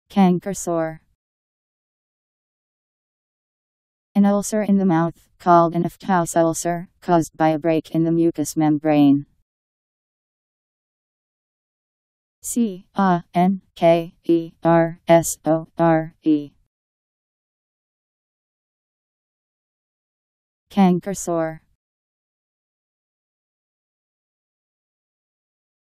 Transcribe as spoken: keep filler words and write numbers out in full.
Canker sore. An ulcer in the mouth, called an aphthous ulcer, caused by a break in the mucous membrane. C A N K E R S O R E. Canker sore.